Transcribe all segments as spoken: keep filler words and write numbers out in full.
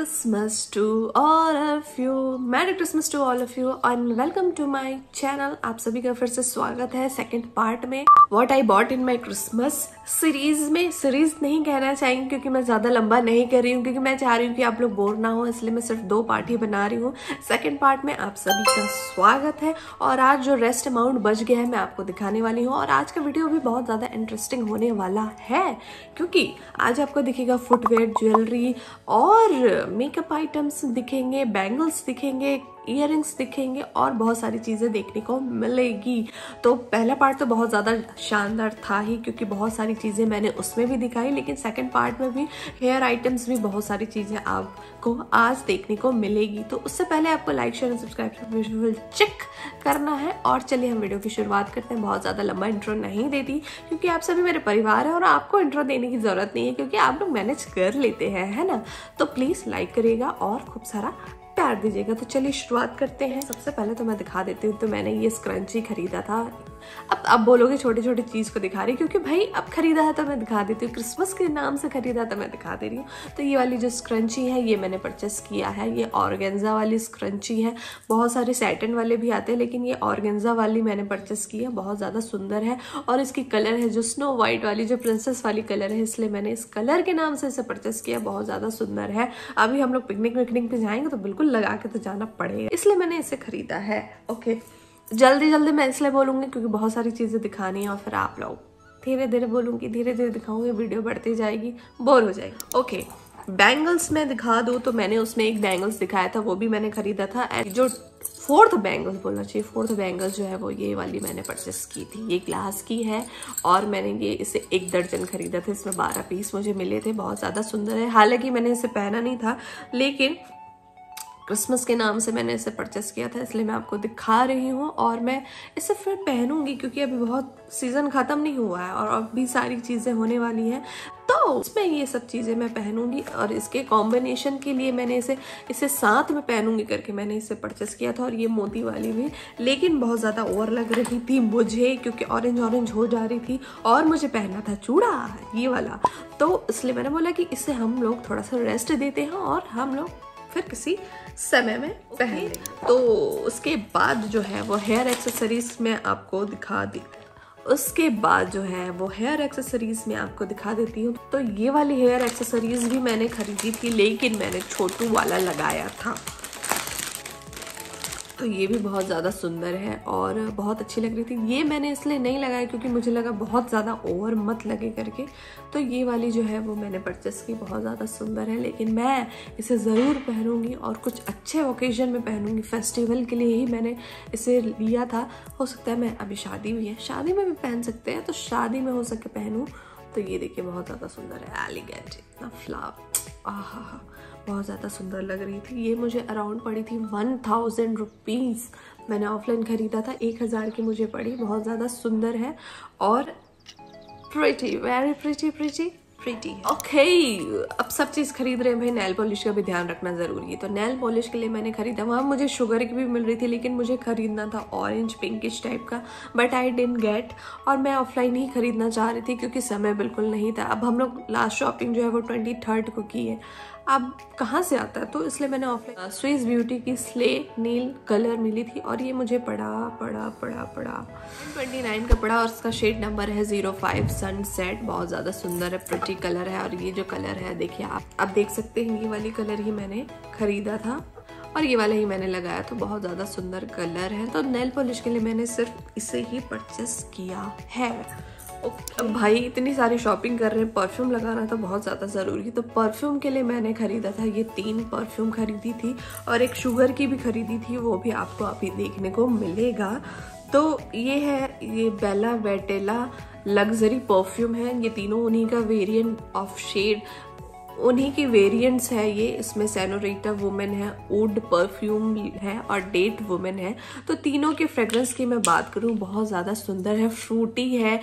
Christmas to all of you, Merry Christmas to all of you and welcome to my channel। आप सभी का फिर से स्वागत है सेकंड पार्ट में What I bought in my Christmas series में। सीरीज नहीं कहना चाहिए क्योंकि मैं ज्यादा लंबा नहीं कर रही हूँ, क्योंकि मैं चाह रही हूँ कि आप लोग बोर ना हो, इसलिए मैं सिर्फ दो पार्ट ही बना रही हूँ। सेकंड पार्ट में आप सभी का स्वागत है और आज जो रेस्ट अमाउंट बच गया है मैं आपको दिखाने वाली हूँ। और आज का वीडियो भी बहुत ज्यादा इंटरेस्टिंग होने वाला है क्योंकि आज आपको दिखेगा फुटवेयर, ज्वेलरी और मेकअप आइटम्स दिखेंगे, बैंगल्स दिखेंगे, इयररिंग्स दिखेंगे और बहुत सारी चीजें देखने को मिलेगी। तो पहला पार्ट तो बहुत ज्यादा शानदार था ही क्योंकि बहुत सारी चीजें मैंने उसमें भी दिखाई, लेकिन सेकंड पार्ट में भी हेयर आइटम्स भी बहुत सारी चीजें आपको आज देखने को मिलेगी। तो उससे पहले आपको like share subscribe visual check करना है। और चलिए हम वीडियो की शुरुआत करते हैं। बहुत ज्यादा लंबा इंट्रो नहीं देती क्योंकि आप सभी मेरे परिवार है और आपको इंट्रो देने की जरूरत नहीं है क्योंकि आप लोग मैनेज कर लेते हैं, है ना। तो प्लीज लाइक करिएगा और खूब सारा प्यार दीजिएगा। तो चलिए शुरुआत करते हैं। सबसे पहले तो मैं दिखा देती हूँ, तो मैंने ये स्क्रंची खरीदा था। अब अब बोलोगे छोटी छोटी चीज को दिखा रही क्योंकि भाई अब खरीदा है तो मैं दिखा देती हूँ, क्रिसमस के नाम से खरीदा तो मैं दिखा दे रही हूँ। तो ये वाली जो स्क्रंची है ये मैंने परचेस किया है। ये ऑर्गेन्जा वाली स्क्रंची है। बहुत सारे सैटिन वाले भी आते हैं लेकिन ये ऑर्गेन्जा वाली मैंने परचेस की है। बहुत ज्यादा सुंदर है और इसकी कलर है जो स्नो व्हाइट वाली, जो प्रिंसेस वाली कलर है, इसलिए मैंने इस कलर के नाम से इसे परचेस किया। बहुत ज्यादा सुंदर है। अभी हम लोग पिकनिक विकनिक पे जाएंगे तो बिल्कुल लगा के तो जाना पड़ेगा, इसलिए मैंने इसे खरीदा है। ओके, जल्दी जल्दी मैं इसलिए बोलूंगी क्योंकि बहुत सारी चीजें दिखानी है और फिर आप लोग धीरे धीरे बोलूंगी, धीरे धीरे दिखाऊंगी, वीडियो बढ़ती जाएगी, बोर हो जाएगी। ओके, बैंगल्स में दिखा दूं तो मैंने उसमें एक बैंगल्स दिखाया था, वो भी मैंने खरीदा था। एंड जो फोर्थ बैंगल्स बोलना चाहिए, फोर्थ बैंगल्स जो है वो ये वाली मैंने परचेस की थी। ये ग्लास की है और मैंने ये इसे एक दर्जन खरीदा था। इसमें बारह पीस मुझे मिले थे। बहुत ज्यादा सुंदर है। हालांकि मैंने इसे पहना नहीं था लेकिन क्रिसमस के नाम से मैंने इसे परचेस किया था, इसलिए मैं आपको दिखा रही हूँ। और मैं इसे फिर पहनूंगी क्योंकि अभी बहुत सीजन खत्म नहीं हुआ है और अब भी सारी चीजें होने वाली हैं, तो उसमें ये सब चीजें मैं पहनूंगी। और इसके कॉम्बिनेशन के लिए मैंने इसे इसे साथ में पहनूंगी करके मैंने इसे परचेस किया था। और ये मोती वाली भी, लेकिन बहुत ज्यादा ओवर लग रही थी मुझे क्योंकि ऑरेंज ऑरेंज हो जा रही थी और मुझे पहनना था चूड़ा ये वाला, तो इसलिए मैंने बोला कि इसे हम लोग थोड़ा सा रेस्ट देते हैं और हम लोग फिर किसी समय में पहन लेंगे। तो उसके बाद जो है वो हेयर एक्सेसरीज में आपको दिखा दी उसके बाद जो है वो हेयर एक्सेसरीज में आपको दिखा देती हूँ। तो ये वाली हेयर एक्सेसरीज भी मैंने खरीदी थी लेकिन मैंने छोटू वाला लगाया था। तो ये भी बहुत ज़्यादा सुंदर है और बहुत अच्छी लग रही थी। ये मैंने इसलिए नहीं लगाया क्योंकि मुझे लगा बहुत ज़्यादा ओवर मत लगे करके। तो ये वाली जो है वो मैंने परचेस की। बहुत ज़्यादा सुंदर है लेकिन मैं इसे ज़रूर पहनूंगी और कुछ अच्छे ओकेजन में पहनूंगी। फेस्टिवल के लिए ही मैंने इसे लिया था। हो सकता है मैं अभी शादी भी है, शादी में भी पहन सकते हैं, तो शादी में हो सके पहनूँ। तो ये देखिए बहुत ज़्यादा सुंदर है। एलिगेंट, इतना फ्लावर, आहा बहुत ज़्यादा सुंदर लग रही थी। ये मुझे अराउंड पड़ी थी वन थाउजेंड रुपीज़। मैंने ऑफलाइन खरीदा था, एक हज़ार की मुझे पड़ी। बहुत ज़्यादा सुंदर है और pretty, very pretty pretty pretty. Okay, अब सब चीज़ खरीद रहे हैं भाई, नेल पॉलिश का भी ध्यान रखना ज़रूरी है। तो नेल पॉलिश के लिए मैंने खरीदा, वहाँ मुझे शुगर की भी मिल रही थी लेकिन मुझे खरीदना था ऑरेंज पिंकिश टाइप का, बट आई डिडंट गेट। और मैं ऑफलाइन ही खरीदना चाह रही थी क्योंकि समय बिल्कुल नहीं था। अब हम लोग लास्ट शॉपिंग जो है वो ट्वेंटी थर्ड को की है, अब कहाँ से आता है, तो इसलिए मैंने ऑफलाइन स्विस ब्यूटी की स्ले नील कलर मिली थी और ये मुझे पड़ा पड़ा पड़ा पड़ा ट्वेंटी नाइन का पड़ा और इसका शेड नंबर है जीरो फाइव सनसेट। बहुत ज़्यादा सुंदर है, प्रिटी कलर है। और ये जो कलर है देखिए आप आप देख सकते हैं, ये वाली कलर ही मैंने खरीदा था और ये वाला ही मैंने लगाया। तो बहुत ज़्यादा सुंदर कलर है। तो नेल पॉलिश के लिए मैंने सिर्फ इसे ही परचेस किया है। अब भाई इतनी सारी शॉपिंग कर रहे हैं, परफ्यूम लगाना तो बहुत ज़्यादा ज़रूरी है। तो परफ्यूम के लिए मैंने खरीदा था, ये तीन परफ्यूम खरीदी थी और एक शुगर की भी खरीदी थी, वो भी आपको अभी देखने को मिलेगा। तो ये है, ये बेला वेटेला लग्जरी परफ्यूम है। ये तीनों उन्हीं का वेरिएंट ऑफ शेड, उन्हीं की वेरिएंट्स है ये। इसमें सेनोरिटा वुमेन है, वुड परफ्यूम है और डेट वुमेन है। तो तीनों के फ्रेग्रेंस की मैं बात करूं, बहुत ज़्यादा सुंदर है, फ्रूटी है,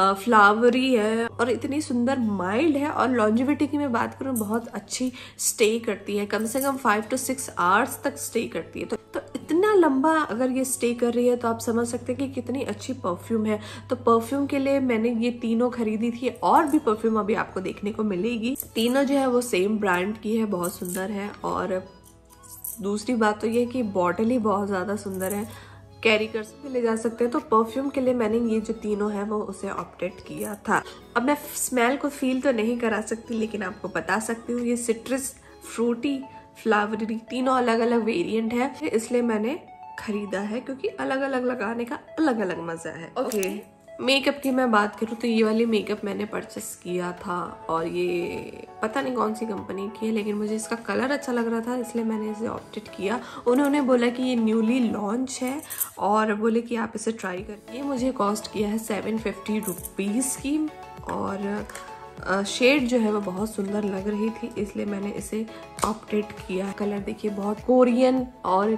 फ्लावरी है और इतनी सुंदर माइल्ड है। और लॉन्जिविटी की मैं बात करूं, बहुत अच्छी स्टे करती है, कम से कम फाइव टू सिक्स आवर्स तक स्टे करती है। तो, तो इतना लंबा अगर ये स्टे कर रही है तो आप समझ सकते हैं कि कितनी अच्छी परफ्यूम है। तो परफ्यूम के लिए मैंने ये तीनों खरीदी थी और भी परफ्यूम अभी आपको देखने को मिलेगी। तीनों जो है वो सेम ब्रांड की है, बहुत सुंदर है। और दूसरी बात तो ये कि बॉटल ही बहुत ज़्यादा सुंदर है, कैरी कर सकते ले जा सकते हैं। तो परफ्यूम के लिए मैंने ये जो तीनों है वो उसे ऑप्टेड किया था। अब मैं स्मेल को फील तो नहीं करा सकती, लेकिन आपको बता सकती हूँ ये सिट्रस, फ्रूटी, फ्लावरी तीनों अलग अलग वेरिएंट है, इसलिए मैंने खरीदा है क्योंकि अलग अलग लगाने का अलग अलग मजा है। Okay okay. मेकअप की मैं बात करूँ तो ये वाली मेकअप मैंने परचेस किया था और ये पता नहीं कौन सी कंपनी की है, लेकिन मुझे इसका कलर अच्छा लग रहा था इसलिए मैंने इसे ऑप्टेड किया। उन्होंने बोला कि ये न्यूली लॉन्च है और बोले कि आप इसे ट्राई करिए। ये मुझे कॉस्ट किया है सेवन फिफ्टी रुपीज़ की और शेड जो है वो बहुत सुंदर लग रही थी, इसलिए मैंने इसे ऑप्टेड किया। कलर देखिए बहुत कोरियन और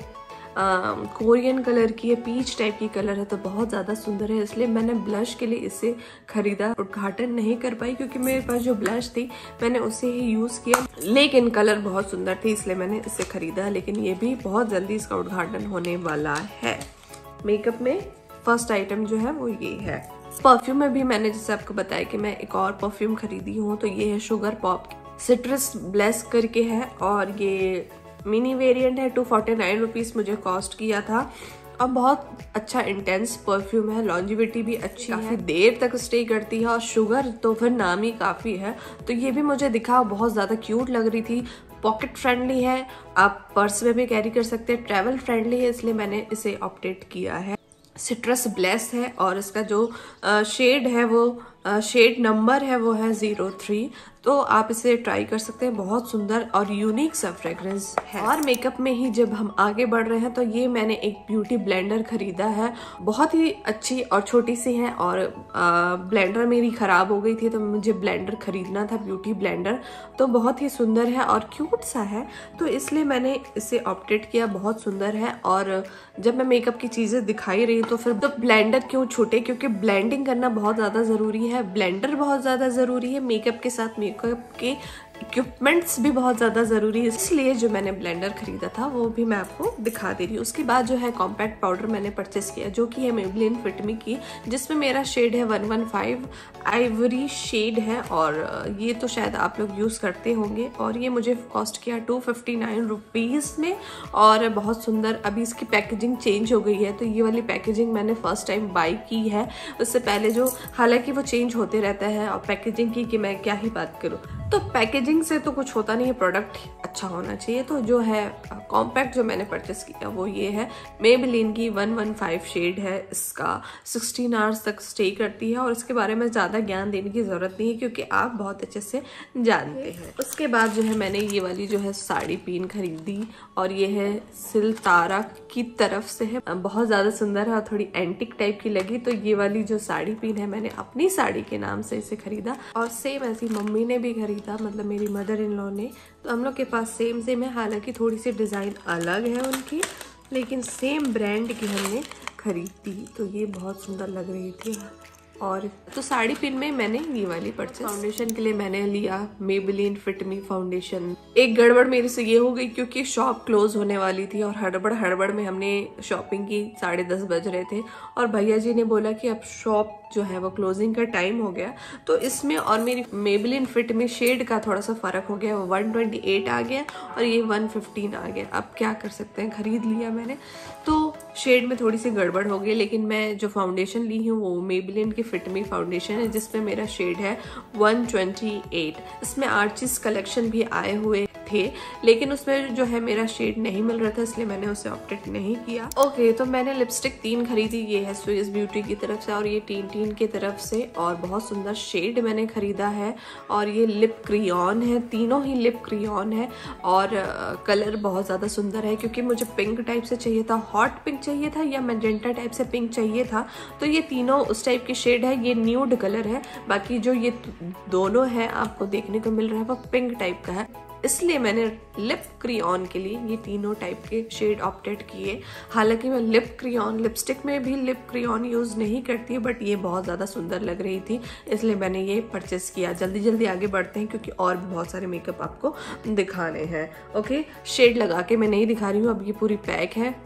कोरियन uh, कलर की है, पीच टाइप की कलर है, तो बहुत ज़्यादा सुंदर है, इसलिए मैंने ब्लश के लिए इसे खरीदा। उद्घाटन नहीं कर पाई क्योंकि मेरे पास जो ब्लश थी मैंने उसे ही यूज़ किया, लेकिन कलर बहुत सुंदर थी इसलिए मैंने इसे खरीदा। लेकिन ये भी बहुत जल्दी इसका उद्घाटन होने वाला है। मेकअप में फर्स्ट आइटम जो है वो ये है। परफ्यूम में भी मैंने जैसे आपको बताया कि मैं एक और परफ्यूम खरीदी हूँ, तो ये है शुगर पॉप सिट्रस ब्लेस करके है और ये मिनी वेरिएंट है। टू फोर्टी नाइन रुपीज़ मुझे कॉस्ट किया था और बहुत अच्छा इंटेंस परफ्यूम है, लॉन्जिविटी भी अच्छी है, काफ़ी देर तक स्टे करती है और शुगर तो फिर नाम ही काफ़ी है। तो ये भी मुझे दिखा बहुत ज़्यादा क्यूट लग रही थी, पॉकेट फ्रेंडली है, आप पर्स में भी कैरी कर सकते हैं, ट्रैवल फ्रेंडली है, इसलिए मैंने इसे ऑप्टेड किया है। सिट्रस ब्लेस है और इसका जो शेड है वो शेड नंबर है वो है ज़ीरो थ्री, तो आप इसे ट्राई कर सकते हैं। बहुत सुंदर और यूनिक सा फ्रेग्रेंस है। और मेकअप में ही जब हम आगे बढ़ रहे हैं तो ये मैंने एक ब्यूटी ब्लेंडर खरीदा है, बहुत ही अच्छी और छोटी सी है और आ, ब्लेंडर मेरी खराब हो गई थी तो मुझे ब्लेंडर खरीदना था, ब्यूटी ब्लेंडर, तो बहुत ही सुंदर है और क्यूट सा है, तो इसलिए मैंने इसे ऑप्टेड किया। बहुत सुंदर है और जब मैं मेकअप की चीजें दिखाई रही तो फिर तो ब्लेंडर क्यों छूटे, क्योंकि ब्लेंडिंग करना बहुत ज्यादा जरूरी है, ब्लेंडर बहुत ज्यादा जरूरी है, मेकअप के साथ मेकअप के इक्विपमेंट्स भी बहुत ज़्यादा ज़रूरी है, इसलिए जो मैंने ब्लेंडर खरीदा था वो भी मैं आपको दिखा दे रही हूँ। उसके बाद जो है कॉम्पैक्ट पाउडर मैंने परचेस किया जो कि है मेबेलिन फिट मी की, जिसमें मेरा शेड है one one five, ivory shade है और ये तो शायद आप लोग यूज़ करते होंगे। और ये मुझे कॉस्ट किया टू फिफ्टी नाइन रुपीज़ में और बहुत सुंदर। अभी इसकी पैकेजिंग चेंज हो गई है, तो ये वाली पैकेजिंग मैंने फर्स्ट टाइम बाई की है, उससे पहले जो हालांकि वो चेंज होते रहता है और पैकेजिंग की कि मैं क्या ही बात करूँ, तो पैकेजिंग से तो कुछ होता नहीं है, प्रोडक्ट अच्छा होना चाहिए। तो जो है कॉम्पैक्ट जो मैंने परचेस किया वो ये है, मेबेलिन की वन वन फाइव शेड है, इसका सिक्सटीन आवर्स तक स्टे करती है और इसके बारे में ज़्यादा ज्ञान देने की ज़रूरत नहीं है क्योंकि आप बहुत अच्छे से जानते हैं। उसके बाद जो है मैंने ये वाली जो है साड़ी पिन खरीदी और ये है सिलतारा की तरफ से है, बहुत ज़्यादा सुंदर है और थोड़ी एंटिक टाइप की लगी, तो ये वाली जो साड़ी पिन है मैंने अपनी साड़ी के नाम से इसे खरीदा और सेम ऐसी मम्मी ने भी खरीदा, मतलब मेरी मदर इन लॉ ने, तो हम लोग के पास सेम सेम है, हालांकि थोड़ी सी डिज़ाइन अलग है उनकी, लेकिन सेम ब्रांड की हमने खरीदी, तो ये बहुत सुंदर लग रही थी। और तो साड़ी पिन में मैंने ये वाली परचेस। फाउंडेशन के लिए मैंने लिया मेबेलिन फिट मी फाउंडेशन। एक गड़बड़ मेरे से ये हो गई क्योंकि शॉप क्लोज होने वाली थी और हड़बड़ हड़बड़ में हमने शॉपिंग की, साढ़े दस बज रहे थे और भैया जी ने बोला कि अब शॉप जो है वो क्लोजिंग का टाइम हो गया, तो इसमें और मेरी मेबेलिन फिट में शेड का थोड़ा सा फर्क हो गया, वो वन ट्वेंटी एट आ गया और ये वन फिफ्टीन आ गया। अब क्या कर सकते हैं, खरीद लिया मैंने, तो शेड में थोड़ी सी गड़बड़ हो गई, लेकिन मैं जो फाउंडेशन ली हूँ वो मेबेलिन की फिट मी फाउंडेशन है जिसमें मेरा शेड है वन ट्वेंटी एट। इसमें आर्चिस कलेक्शन भी आए हुए थे, लेकिन उसमें जो है मेरा शेड नहीं मिल रहा था, इसलिए मैंने उसे ऑप्टेड नहीं किया। ओके okay, तो मैंने लिपस्टिक तीन खरीदी, ये है स्विस ब्यूटी की तरफ से और ये टीन टीन की तरफ से, और बहुत सुंदर शेड मैंने खरीदा है और ये लिप क्रियॉन है, तीनों ही लिप क्रियॉन है और कलर बहुत ज़्यादा सुंदर है क्योंकि मुझे पिंक टाइप से चाहिए था, हॉट पिंक चाहिए था या मैजेंटा टाइप से पिंक चाहिए था, तो ये तीनों उस टाइप की शेड है। ये न्यूड कलर है, बाकी जो ये दोनों है आपको देखने को मिल रहा है वो पिंक टाइप का है, इसलिए मैंने लिप क्रियॉन के लिए ये तीनों टाइप के शेड ऑप्टेड किए। हालांकि मैं लिप क्रियॉन लिपस्टिक में भी लिप क्रियॉन यूज़ नहीं करती, बट ये बहुत ज़्यादा सुंदर लग रही थी इसलिए मैंने ये परचेस किया। जल्दी जल्दी आगे बढ़ते हैं क्योंकि और भी बहुत सारे मेकअप आपको दिखाने हैं। ओके, शेड लगा के मैं नहीं दिखा रही हूँ, अब ये पूरी पैक है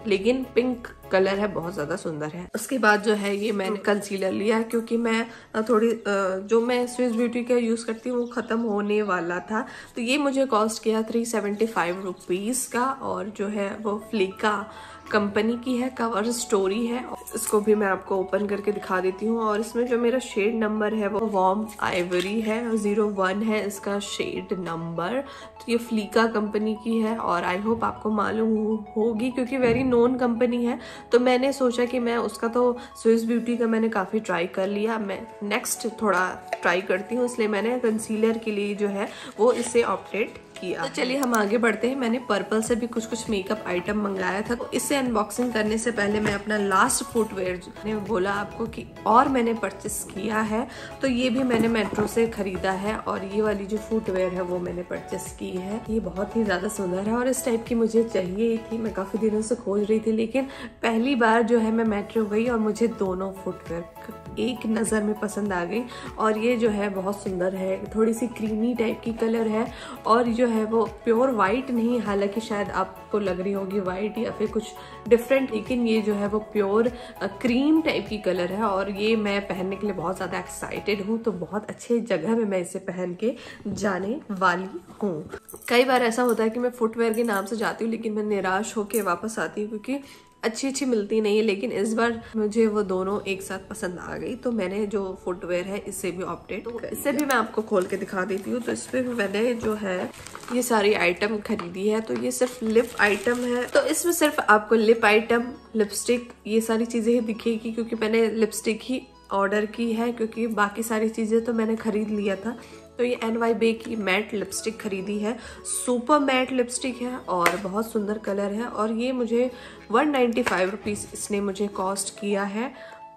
लेकिन पिंक कलर है, बहुत ज्यादा सुंदर है। उसके बाद जो है ये मैंने कंसीलर लिया क्योंकि मैं थोड़ी जो मैं स्विस ब्यूटी का यूज करती हूँ वो खत्म होने वाला था। तो ये मुझे कॉस्ट किया थ्री सेवेंटी फाइव रुपीज का, और जो है वो फ्लिका कंपनी की है, कवर स्टोरी है। इसको भी मैं आपको ओपन करके दिखा देती हूँ। और इसमें जो मेरा शेड नंबर है वो वार्म आइवरी है, जीरो वन है इसका शेड नंबर। तो ये फ्लिका कंपनी की है और आई होप आपको मालूम होगी क्योंकि वेरी नोन कंपनी है। तो मैंने सोचा कि मैं उसका तो स्विस ब्यूटी का मैंने काफ़ी ट्राई कर लिया, मैं नेक्स्ट थोड़ा ट्राई करती हूँ, इसलिए मैंने कंसीलर के लिए जो है वो इससे ऑप्टेट किया। तो चलिए हम आगे बढ़ते हैं। मैंने पर्पल से भी कुछ कुछ मेकअप आइटम मंगाया था। तो इससे अनबॉक्सिंग करने से पहले मैं अपना लास्ट फुटवेयर ने बोला आपको कि और मैंने परचेस किया है, तो ये भी मैंने मेट्रो से खरीदा है। और ये वाली जो फुटवेयर है वो मैंने परचेस की है। ये बहुत ही ज्यादा सुंदर है और इस टाइप की मुझे चाहिए थी, मैं काफी दिनों से खोज रही थी, लेकिन पहली बार जो है मैं मेट्रो गई और मुझे दोनों फुटवेयर एक नज़र में पसंद आ गई। और ये जो है बहुत सुंदर है, थोड़ी सी क्रीमी टाइप की कलर है और जो है वो प्योर वाइट नहीं, हालांकि शायद आपको लग रही होगी वाइट या फिर कुछ डिफरेंट, लेकिन ये जो है वो प्योर क्रीम टाइप की कलर है। और ये मैं पहनने के लिए बहुत ज़्यादा एक्साइटेड हूँ, तो बहुत अच्छे जगह में मैं इसे पहन के जाने वाली हूँ। कई बार ऐसा होता है कि मैं फुटवेयर के नाम से जाती हूँ लेकिन मैं निराश होकर वापस आती हूँ क्योंकि अच्छी अच्छी मिलती नहीं है, लेकिन इस बार मुझे वो दोनों एक साथ पसंद आ गई। तो मैंने जो फुटवेयर है इससे भी ऑप्टेट, तो इससे भी मैं आपको खोल के दिखा देती हूँ। तो इस पे मैंने जो है ये सारी आइटम खरीदी है। तो ये सिर्फ लिप आइटम है, तो इसमें सिर्फ आपको लिप आइटम, लिपस्टिक, ये सारी चीजें ही दिखेगी क्योंकि मैंने लिपस्टिक ही ऑर्डर की है, क्योंकि बाकी सारी चीजें तो मैंने खरीद लिया था। तो ये एन वाई बे की मैट लिपस्टिक खरीदी है, सुपर मैट लिपस्टिक है और बहुत सुंदर कलर है। और ये मुझे वन नाइन्टी फाइव रुपीज इसने मुझे कॉस्ट किया है।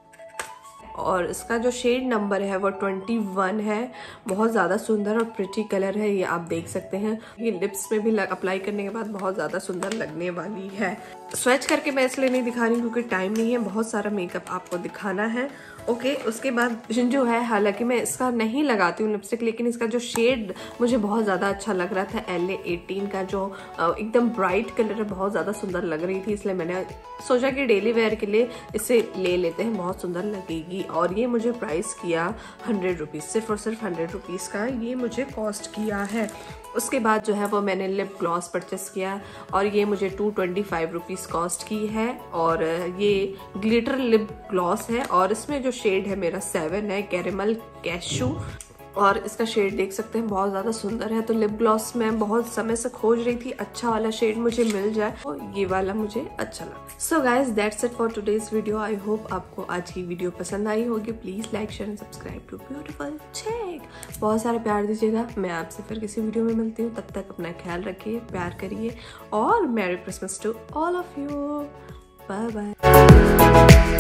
और इसका जो शेड नंबर है वो ट्वेंटी वन है। बहुत ज़्यादा सुंदर और प्रिटी कलर है, ये आप देख सकते हैं। ये लिप्स में भी अप्लाई करने के बाद बहुत ज़्यादा सुंदर लगने वाली है। स्विच करके मैं इसलिए नहीं दिखा रही क्योंकि टाइम नहीं है, बहुत सारा मेकअप आपको दिखाना है। ओके okay, उसके बाद जो है, हालांकि मैं इसका नहीं लगाती हूँ लिपस्टिक, लेकिन इसका जो शेड मुझे बहुत ज़्यादा अच्छा लग रहा था, एल ए एटीन का जो एकदम ब्राइट कलर है, बहुत ज़्यादा सुंदर लग रही थी, इसलिए मैंने सोचा कि डेली वेयर के लिए इसे ले लेते हैं, बहुत सुंदर लगेगी। और ये मुझे प्राइस किया हंड्रेड रुपीज़, सिर्फ और सिर्फ हंड्रेड रुपीज़ का ये मुझे कॉस्ट किया है। उसके बाद जो है वो मैंने लिप ग्लॉस परचेस किया और ये मुझे two twenty five rupees cost की है। और ये ग्लिटर लिप ग्लॉस है और इसमें जो शेड है मेरा सेवन है, कैरेमल कैशू, और इसका शेड देख सकते हैं, बहुत ज़्यादा सुंदर है। तो लिप ग्लॉस मैं बहुत समय से खोज रही थी, अच्छा वाला शेड मुझे मिल जाए, तो ये वाला मुझे अच्छा लगा। So guys that's it for today's video. I hope आपको आज की वीडियो पसंद आई होगी। Please like share and subscribe to beautiful check. बहुत सारे प्यार दीजिएगा। मैं आपसे फिर किसी वीडियो में मिलती हूँ, तब तक अपना ख्याल रखिए, प्यार करिए और merry Christmas to all of you. Bye bye.